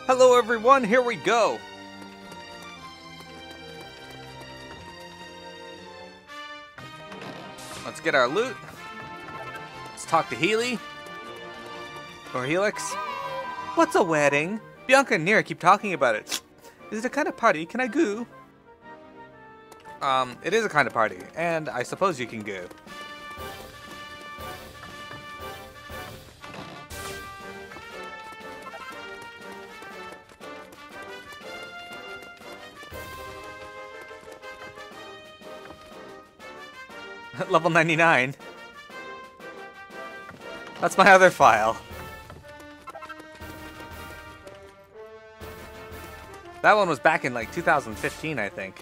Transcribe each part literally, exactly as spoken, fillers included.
Hello everyone, here we go! Let's get our loot. Let's talk to Healy. Or Helix. What's a wedding? Bianca and Nera keep talking about it. Is it a kind of party? Can I go? Um, it is a kind of party, and I suppose you can go. Level ninety-nine. That's my other file. That one was back in like two thousand fifteen, I think.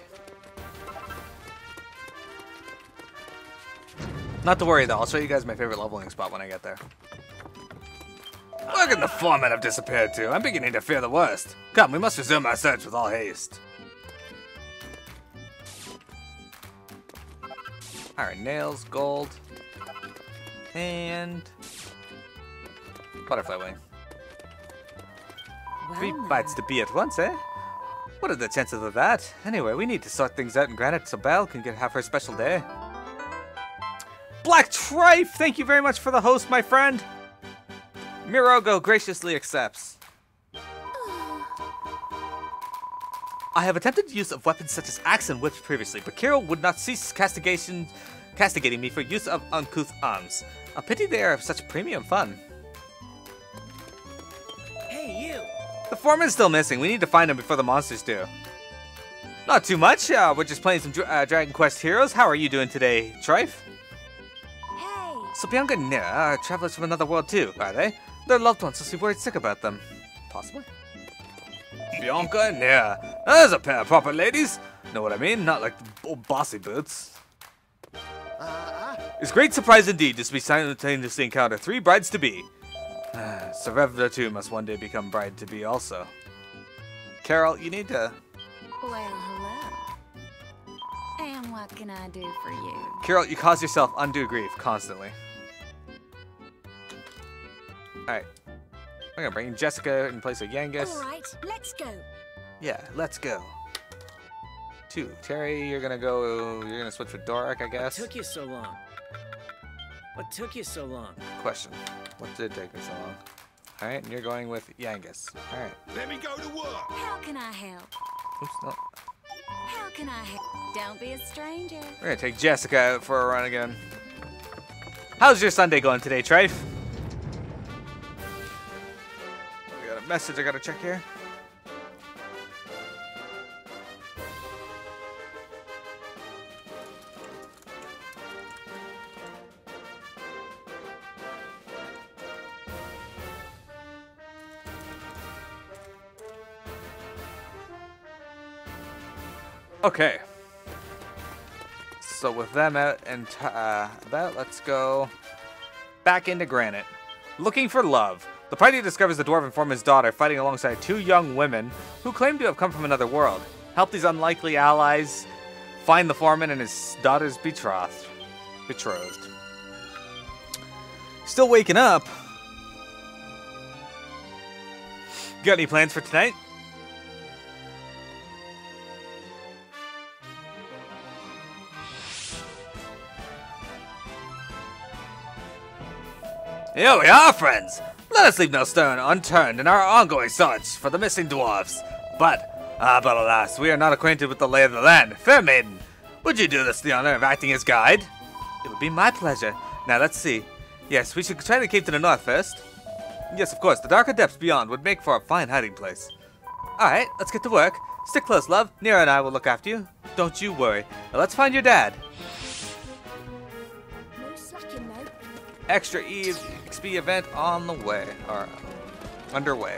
Not to worry though, I'll show you guys my favorite leveling spot when I get there. Look at the foreman have disappeared to. I'm beginning to fear the worst. Come, we must resume our search with all haste. Alright, nails, gold, and butterfly wing. Three bites to be at once, eh? What are the chances of that? Anyway, we need to sort things out in Grannet so Beryl can get have her special day. Black Trife, thank you very much for the host, my friend. Mirogo graciously accepts. I have attempted use of weapons such as axe and whips previously, but Beryl would not cease castigation, castigating me for use of uncouth arms. A pity they are such premium fun. Hey, you! The foreman's still missing. We need to find him before the monsters do. Not too much. Uh, we're just playing some uh, Dragon Quest Heroes. How are you doing today, Trife? Hey! So Bianca and Nera are travelers from another world too, are they? Their loved ones will be worried sick about them. Possibly. Bianca and Nera. There's a pair of proper ladies. Know what I mean? Not like the old bossy boots. Uh, It's great surprise indeed to be simultaneously encounter three brides-to-be. Sarevda too must one day become bride-to-be also. Carol, you need to... Well, hello. And what can I do for you? Carol, you cause yourself undue grief constantly. Alright. I'm gonna bring Jessica in place of Yangus. Alright, let's go. Yeah, let's go. Two. Terry, you're gonna go... You're gonna switch with Doric, I guess? What took you so long? What took you so long? Question. What did take me so long? Alright, and you're going with Yangus. Alright. Let me go to work. How can I help? Oops, no. How can I help? Don't be a stranger. We're gonna take Jessica out for a run again. How's your Sunday going today, Trife? We got a message I gotta check here. Okay. So with them out and uh, about, let's go back into Grannet. Looking for love. The party discovers the dwarven foreman's daughter fighting alongside two young women who claim to have come from another world. Help these unlikely allies find the foreman and his daughter's betrothed. Betrothed. Still waking up. Got any plans for tonight? Here we are, friends! Let us leave no stone unturned in our ongoing search for the missing dwarves. But, ah, but alas, we are not acquainted with the lay of the land. Fair maiden, would you do us the honor of acting as guide? It would be my pleasure. Now, let's see. Yes, we should try the cave to the north first. Yes, of course, the darker depths beyond would make for a fine hiding place. Alright, let's get to work. Stick close, love. Nera and I will look after you. Don't you worry. Now, let's find your dad. No slacking, though. Extra E X P event on the way, or underway.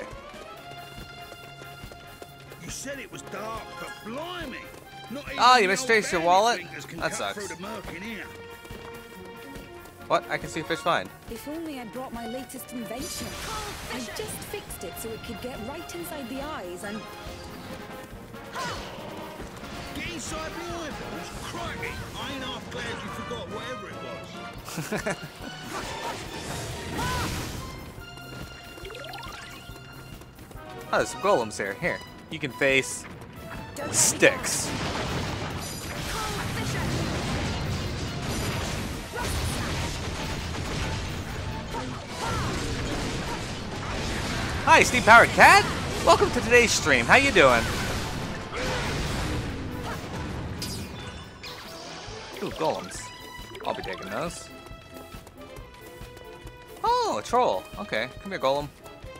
You said it was dark, but blimey! Not even Oh, you the mistraced old your wallet? bandit fingers can That cut sucks. through the murk in here. What? I can see fish fine. If only I'd brought my latest invention. I just fixed it so it could get right inside the eyes and... Get inside the eyeballs? Crikey! I ain't half glad you forgot whatever it was. Oh, there's some golems here. Here, you can face sticks. Hi, Steam Powered Cat. Welcome to today's stream. How you doing? Ooh, golems. I'll be taking those. Oh, a troll. Okay, come here, golem.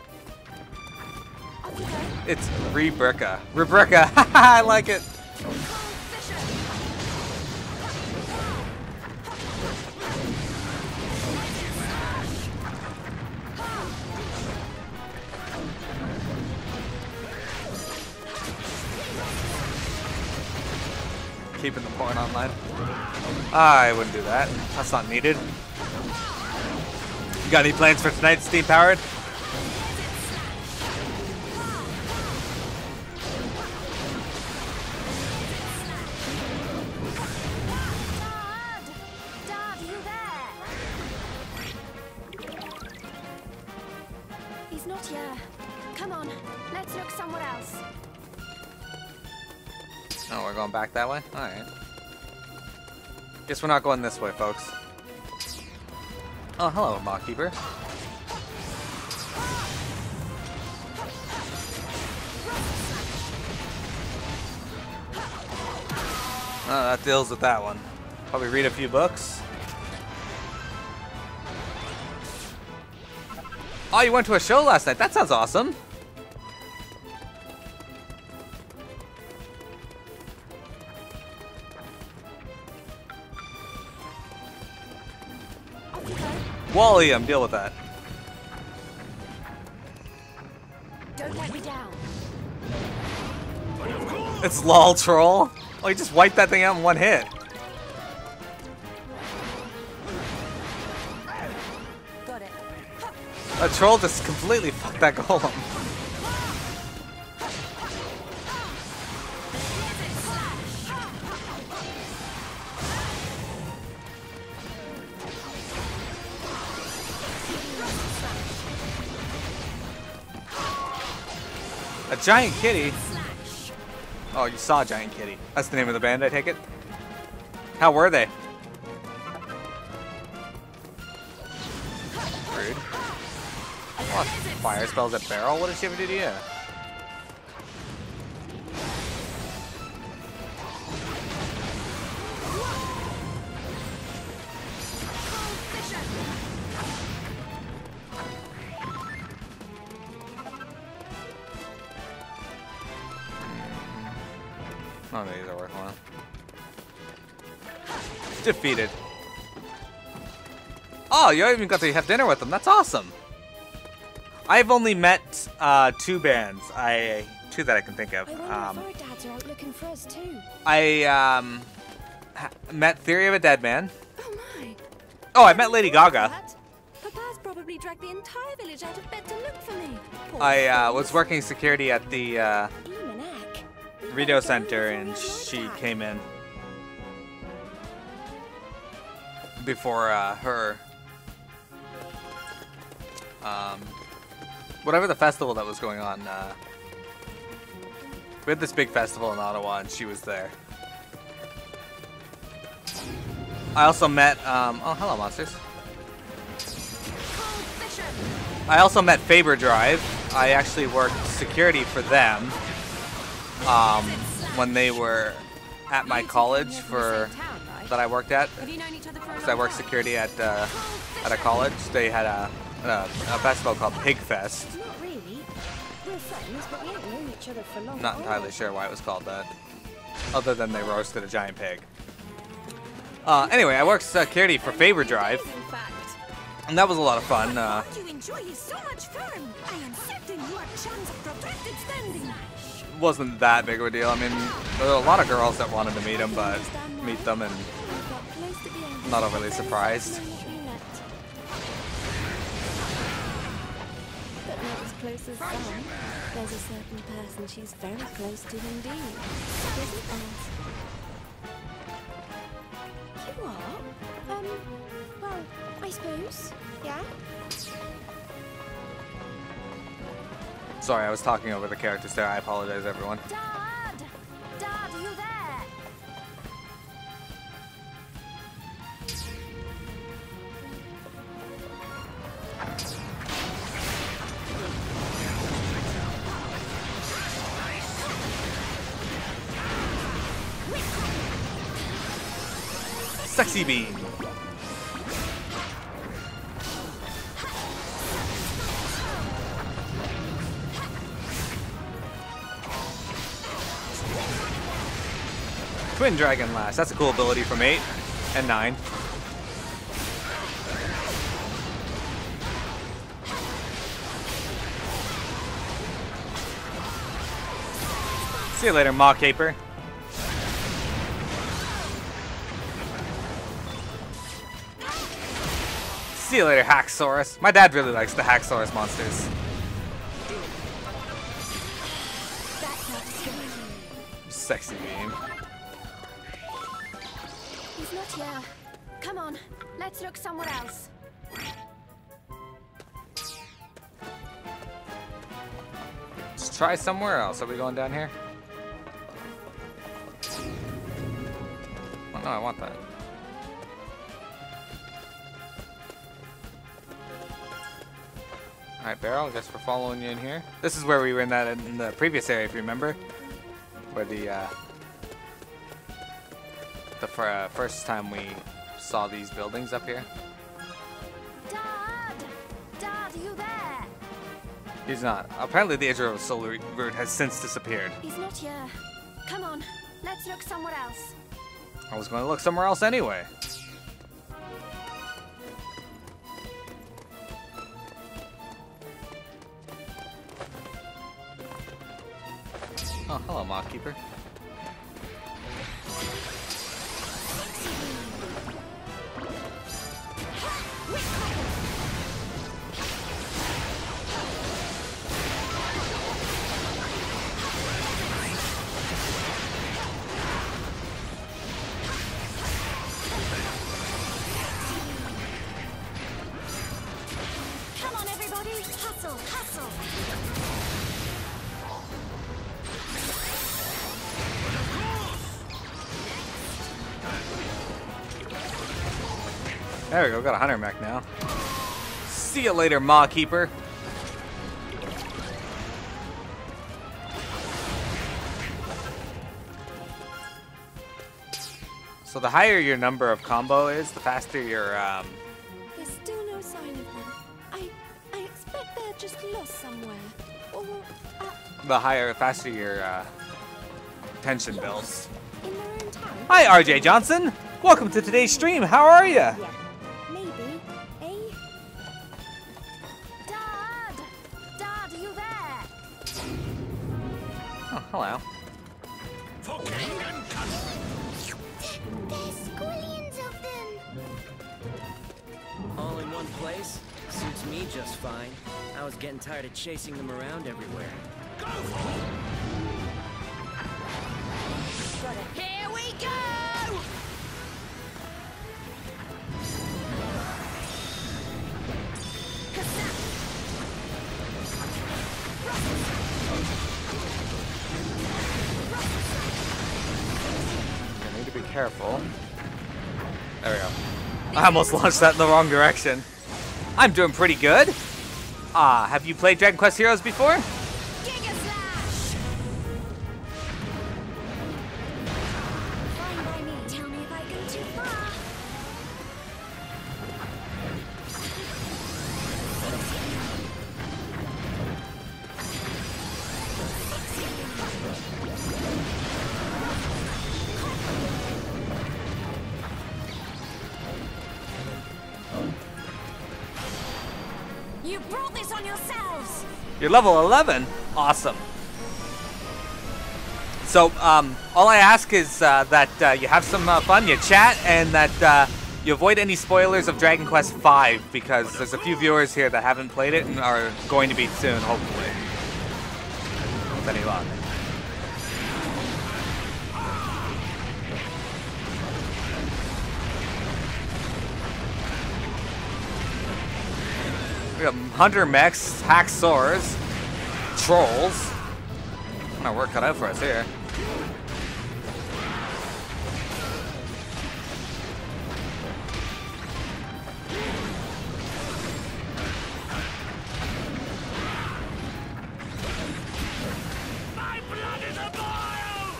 It's Rebrica. Rebrica. I like it. Keeping the porn online. I wouldn't do that. That's not needed. You got any plans for tonight, Steam Powered? Dad, are you there? He's not here. Come on, let's look somewhere else. Oh, we're going back that way? Alright. Guess we're not going this way, folks. Oh, hello, Mawkeeper. Oh, that deals with that one. Probably read a few books. Oh, you went to a show last night. That sounds awesome. Walliam, deal with that. Don't let me down. It's lol troll. Oh, you just wiped that thing out in one hit. Got it. A troll just completely fucked that golem. A giant kitty? Oh, you saw a giant kitty. That's the name of the band, I take it? How were they? Rude. What? Fire spells at Beryl? What did she ever do to you? None of these are worthwhile. Defeated. Oh, you even got to have dinner with them. That's awesome. I've only met uh, two bands. I two that I can think of. I wonder Um, if our dads are out looking for us too. I um, ha met Theory of a Dead Man. Oh my! Oh, I met Lady Gaga. What? Papa's probably dragged the entire village out of bed to look for me. Poor I uh, was things. working security at the uh, Even heck. We Rito better go Center, before and we have more she attack. came in before uh, her. Um, whatever the festival that was going on. Uh, we had this big festival in Ottawa, and she was there. I also met. Um, oh, hello, monsters. I also met Faber Drive. I actually worked security for them um, when they were at my college for that I worked at. Have you known each other for a Because I long worked time? security at uh, at a college. They had a, a a festival called Pig Fest. Not really. We're friends, but we ain't known each other for long. Not entirely sure why it was called that, other than they roasted a giant pig. Uh, anyway, I worked security for Faber Drive, In fact, and that was a lot of fun. Uh, what you enjoy is so much fun. I am certain you have chance of protracted standing. wasn't that big of a deal. I mean, there were a lot of girls that wanted to meet him, but meet them, and We got close to the end. not overly surprised. But not as close as some. There's a certain person she's very close to indeed. Isn't there? You are? Um, well, I suppose. Yeah? Sorry, I was talking over the characters there. I apologize, everyone. Dad! Dad, are you there? Sexy beam. Twin Dragon Lash. That's a cool ability from eight and nine. See you later, Maw Caper. See you later, Haxorus. My dad really likes the Haxorus monsters. Sexy beam. He's not here. Come on, let's look somewhere else. Let's try somewhere else. Are we going down here? Oh no, I want that. Alright, Beryl, I guess we're following you in here. This is where we were in that in the previous area, if you remember. Where the uh, the fir uh, first time we saw these buildings up here. Dad! Dad, are you there? He's not. Apparently the Israel solar route has since disappeared. He's not here. Come on, let's look somewhere else. I was going to look somewhere else anyway. Oh, hello, Maw Keeper. Come on, everybody! Hustle, hustle! There we go, got a hunter mech now. See you later, Maw Keeper. So the higher your number of combo is, the faster your um There's still no sign of them. I I expect they're just lost somewhere. Or uh, the higher faster your uh, tension builds. in their own town. Hi R J Johnson! Welcome to today's stream, how are ya? Yeah. Maybe. Eh? Dad! Dad, are you there? Oh, hello. There's squillions of them. All in one place? Suits me just fine. I was getting tired of chasing them around everywhere. Here we go! I need to be careful. There we go. I almost launched that in the wrong direction. I'm doing pretty good. Ah, uh, have you played Dragon Quest Heroes before? Giga Slash! Fine by me. Tell me if I go too far. You brought this on yourselves! You're level eleven. Awesome. So, um, all I ask is uh, that uh, you have some uh, fun, you chat, and that uh, you avoid any spoilers of Dragon Quest five, because there's a few viewers here that haven't played it and are going to be soon, hopefully. With any luck. We got Hunter Mechs, Haxors, trolls. Our work cut out for us here. My blood is a boil!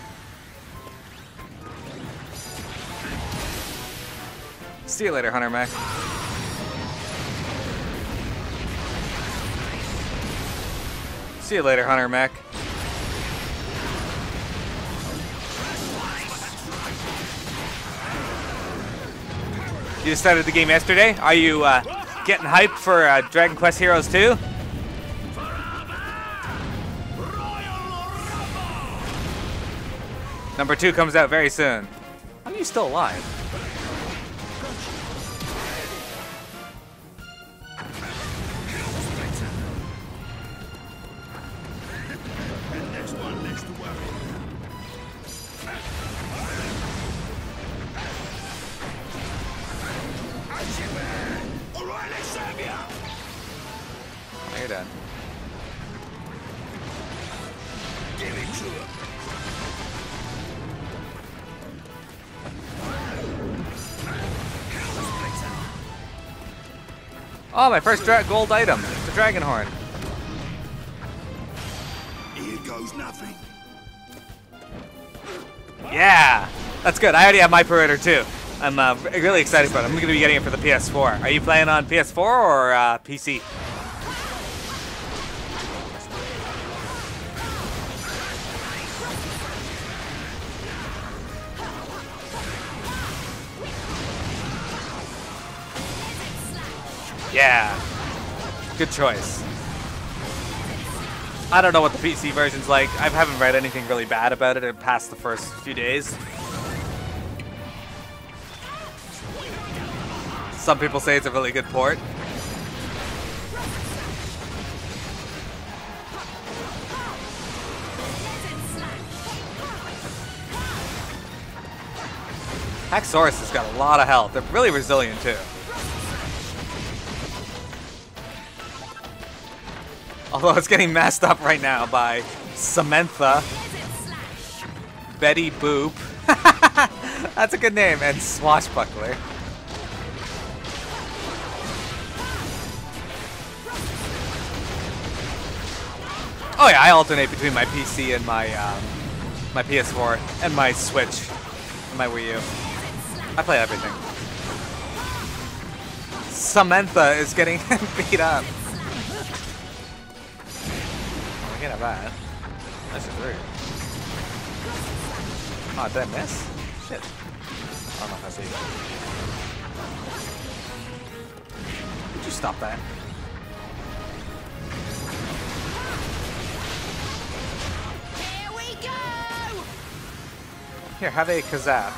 See you later, Hunter Mac. See you later, Hunter Mac. You just started the game yesterday? Are you uh, getting hyped for uh, Dragon Quest Heroes two? Number two comes out very soon. How are you still alive? Oh, you're done. Oh, my first dra gold item, the dragon horn. Here goes nothing. Yeah, that's good. I already have my perimeter too. I'm uh, really excited about it. I'm going to be getting it for the P S four. Are you playing on P S four or uh, P C? Yeah, good choice. I don't know what the P C version's like. I haven't read anything really bad about it past the first few days. Some people say it's a really good port. Haxorus has got a lot of health. They're really resilient too. Although it's getting messed up right now by Samantha, Betty Boop, that's a good name, and Swashbuckler. Oh yeah, I alternate between my P C and my um, my P S four and my Switch and my Wii U. I play everything. Samantha is getting beat up. I can't have that. That's just rude. Oh, did I miss? Shit. I don't know if I see you. Would you stop that? Here we go! Here, have a Kazap.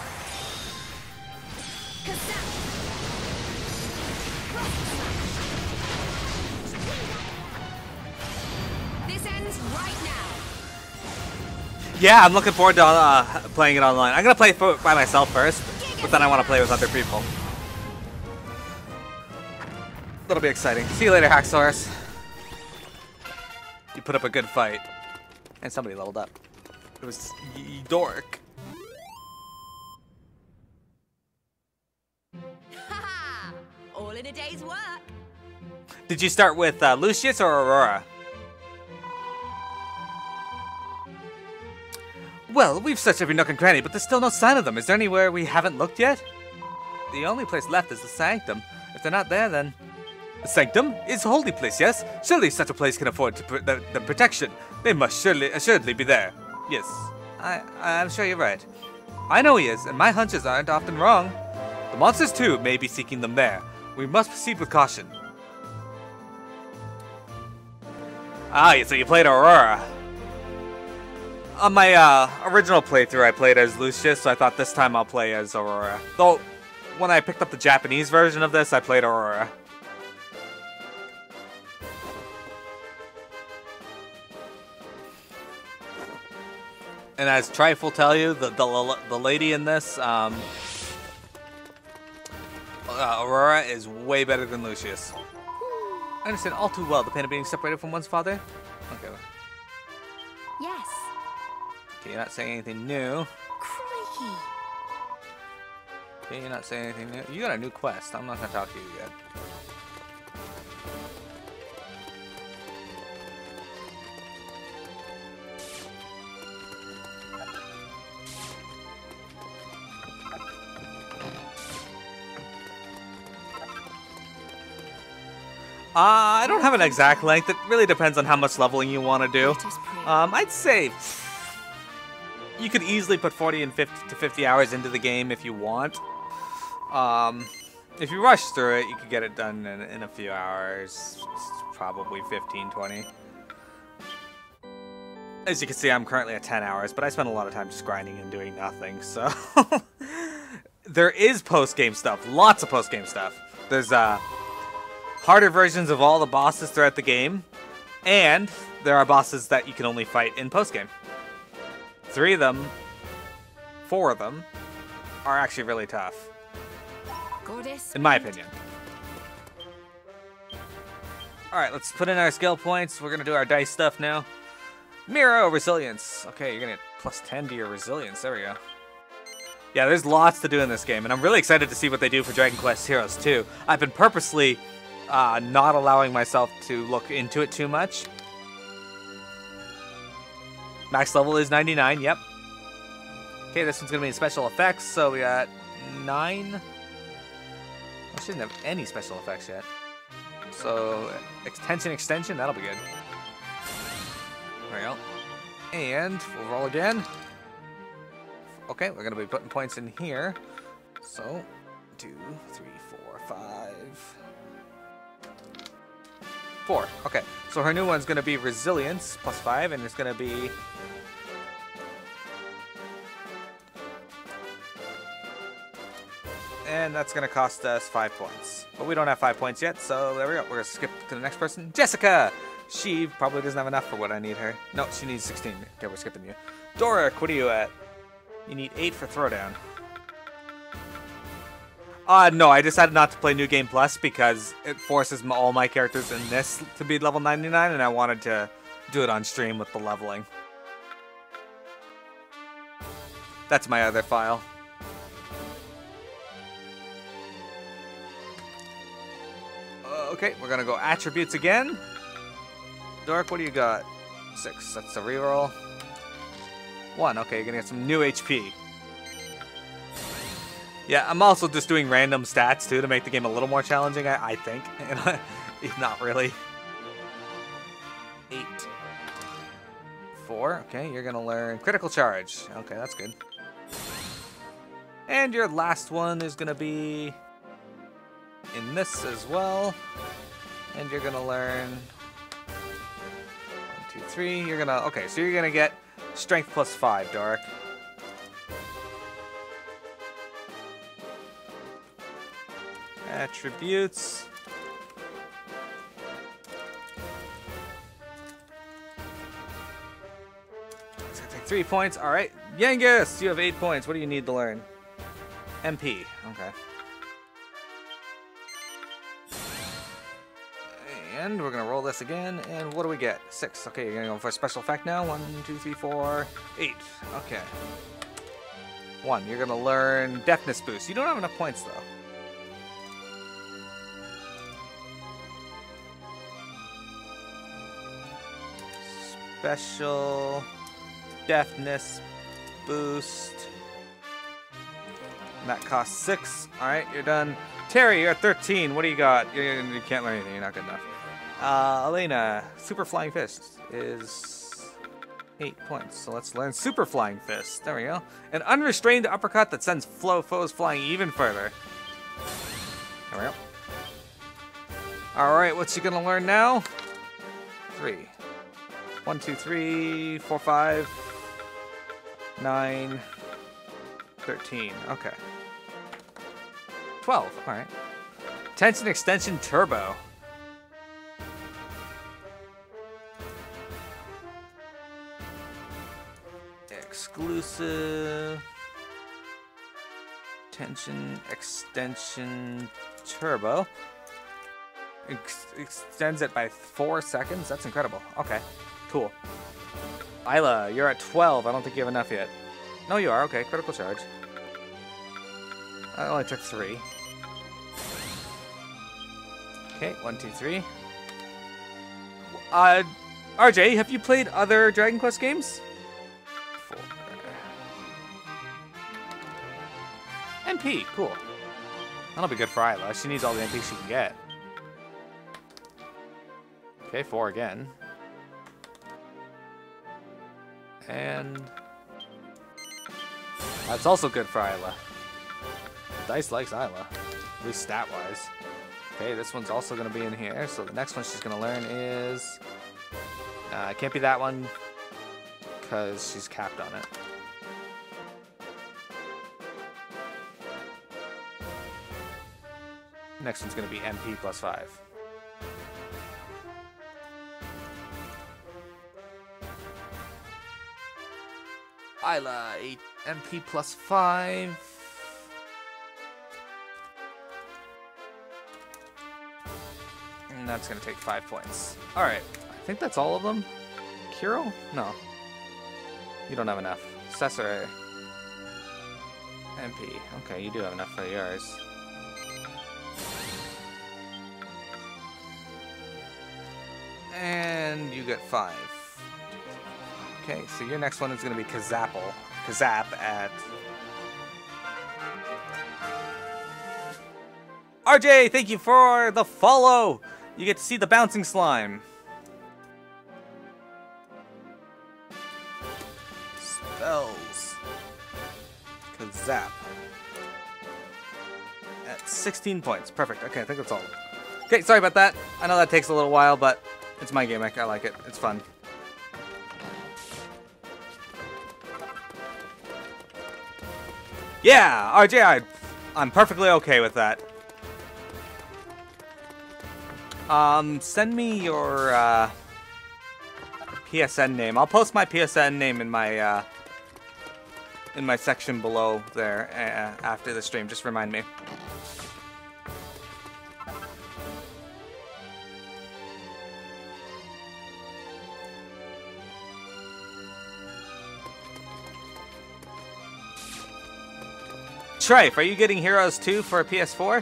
This ends right now. Yeah, I'm looking forward to uh, playing it online. I'm gonna play it by myself first, but then I want to play with other people. That'll be exciting. See you later, Haxorus. You put up a good fight. And somebody leveled up. It was y Dork. Haha! All in a day's work. Did you start with uh, Lucius or Aurora? Well, we've searched every nook and cranny, but there's still no sign of them. Is there anywhere we haven't looked yet? The only place left is the Sanctum. If they're not there, then... The Sanctum is a holy place, yes? Surely such a place can afford to pr the, the protection. They must surely, assuredly be there. Yes, I, I'm sure you're right. I know he is, and my hunches aren't often wrong. The monsters, too, may be seeking them there. We must proceed with caution. Ah, so you played Aurora. On my uh, original playthrough, I played as Lucius, so I thought this time I'll play as Aurora. Though, when I picked up the Japanese version of this, I played Aurora. And as Trife will tell you, the the, the lady in this, um, uh, Aurora, is way better than Lucius. I understand all too well the pain of being separated from one's father. Okay. Yes. Okay, you're not saying anything new. Crikey. Okay, you're not saying anything new. You got a new quest. I'm not gonna talk to you yet. Uh, I don't have an exact length. It really depends on how much leveling you want to do. Let us pray. Um, I'd say you could easily put forty and fifty to fifty hours into the game if you want. Um, if you rush through it, you could get it done in, in a few hours, probably fifteen, twenty. As you can see, I'm currently at ten hours, but I spend a lot of time just grinding and doing nothing, so... There is post-game stuff, lots of post-game stuff. There's, uh... harder versions of all the bosses throughout the game, and there are bosses that you can only fight in post-game. Three of them, four of them, are actually really tough, Goddess. in my opinion. Alright, let's put in our skill points. We're going to do our dice stuff now. Miro, resilience. Okay, you're going to get plus ten to your resilience. There we go. Yeah, there's lots to do in this game, and I'm really excited to see what they do for Dragon Quest Heroes two. I've been purposely uh, not allowing myself to look into it too much. Max level is ninety-nine, yep. Okay, this one's going to be in special effects, so we got nine. I shouldn't have any special effects yet. So, extension, extension, that'll be good. There we go. And we'll roll again. Okay, we're going to be putting points in here. So, two, three, four, five. Four. Okay, so her new one's going to be resilience, plus five, and it's going to be... And that's going to cost us five points. But we don't have five points yet, so there we go. We're going to skip to the next person. Jessica! She probably doesn't have enough for what I need her. No, she needs sixteen. Okay, we're skipping you. Doric, what are you at? You need eight for throwdown. Uh, no, I decided not to play New Game Plus because it forces my, all my characters in this to be level ninety-nine, and I wanted to do it on stream with the leveling. That's my other file. Uh, okay, we're gonna go attributes again. Doric, what do you got? Six. That's a reroll. One. Okay, you're gonna get some new H P. Yeah, I'm also just doing random stats too to make the game a little more challenging, I, I think. Not really. Eight. Four. Okay, you're gonna learn critical charge. Okay, that's good. And your last one is gonna be in this as well. And you're gonna learn one, two, three. You're gonna okay, so you're gonna get strength plus five, Doric. Attributes. It's gonna take three points. All right, Yangus, you have eight points. What do you need to learn? M P. Okay. And we're gonna roll this again. And what do we get? Six. Okay, you're gonna go for a special effect now. One, two, three, four, eight. Okay. One. You're gonna learn deafness boost. You don't have enough points though. Special deafness boost. And that costs six. Alright, you're done. Terry, you're at thirteen. What do you got? You, you can't learn anything. You're not good enough. Uh, Elena, Super Flying Fist is eight points. So let's learn Super Flying Fist. There we go. An unrestrained uppercut that sends flow foes flying even further. There we go. Alright, what's she gonna learn now? Three. One, two, three, four, five, nine, thirteen. Okay. Twelve. All right. Tension extension turbo. Exclusive. Tension extension turbo. Ex extends it by four seconds. That's incredible. Okay. Cool. Isla, you're at twelve. I don't think you have enough yet. No, you are. Okay, critical charge. I only took three. Okay, one, two, three. Uh, R J, have you played other Dragon Quest games? Four. M P, cool. That'll be good for Isla. She needs all the M P she can get. Okay, four again. And that's also good for Isla. Dice likes Isla, at least stat-wise. Okay, this one's also going to be in here, so the next one she's going to learn is... Uh, it can't be that one, because she's capped on it. Next one's going to be M P plus five. Isla, eight M P plus five. And that's going to take five points. Alright, I think that's all of them. Kiro? No. You don't have enough. Cesare. M P. Okay, you do have enough for yours. And you get five. Okay, so your next one is going to be Kazapple. Kazap at... R J, thank you for the follow! You get to see the bouncing slime. Spells. Kazap. At sixteen points. Perfect. Okay, I think that's all. Okay, sorry about that. I know that takes a little while, but it's my gimmick. I like it. It's fun. Yeah, R J, I, I'm perfectly okay with that. Um, send me your uh, P S N name. I'll post my P S N name in my uh, in my section below there uh, after the stream. Just remind me. Trife, are you getting Heroes two for a P S four?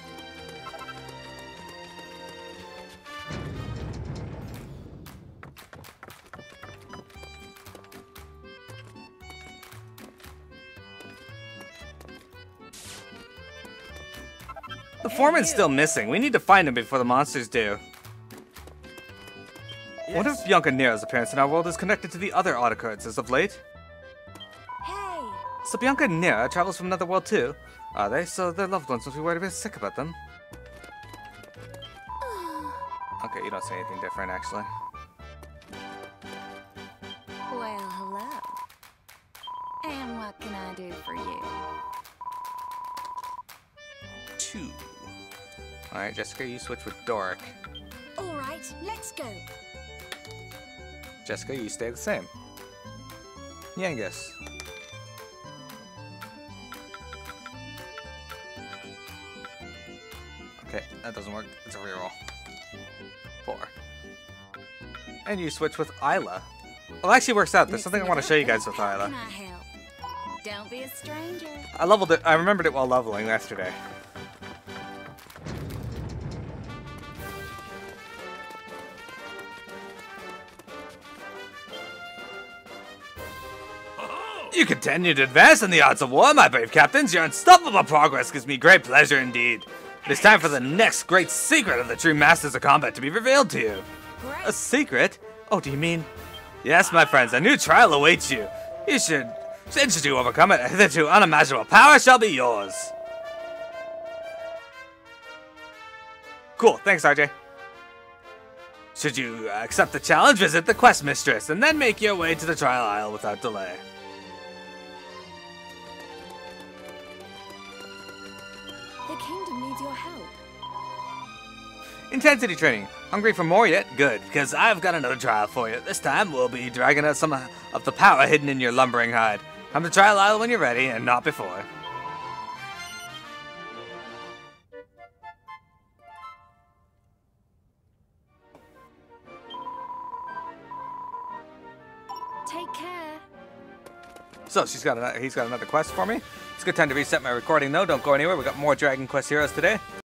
The foreman's still missing. We need to find him before the monsters do. Yes. What if Bianca Nera's appearance in our world is connected to the other autocards as of late? Hey! So Bianca and Nera travels from another world too? Are they? So their loved ones must be worried a bit sick about them. Okay, you don't say anything different, actually. Well, hello. And what can I do for you? Two. Alright, Jessica, you switch with Doric. Alright, let's go. Jessica, you stay the same. Yangus. Okay, that doesn't work. It's a reroll. Four. And you switch with Isla. Well, it actually works out. There's something I want to show you guys with How Isla. can I help? Don't be a stranger. I leveled it. I remembered it while leveling yesterday. You continue to advance in the odds of war, my brave captains. Your unstoppable progress gives me great pleasure indeed. It is time for the next great secret of the true masters of combat to be revealed to you. Great. A secret? Oh, do you mean? Yes, my friends, a new trial awaits you. You should, since you overcome it, a hitherto unimaginable power shall be yours. Cool, thanks, R J. Should you accept the challenge, visit the quest mistress, and then make your way to the trial isle without delay. The kingdom needs your help. Intensity training. Hungry for more yet? Good, because I've got another trial for you. This time we'll be dragging out some of the power hidden in your lumbering hide. Come to Trial Isle when you're ready, and not before. Take care. So she's got another, he's got another quest for me. It's a good time to reset my recording though. Don't go anywhere. We got more Dragon Quest heroes today.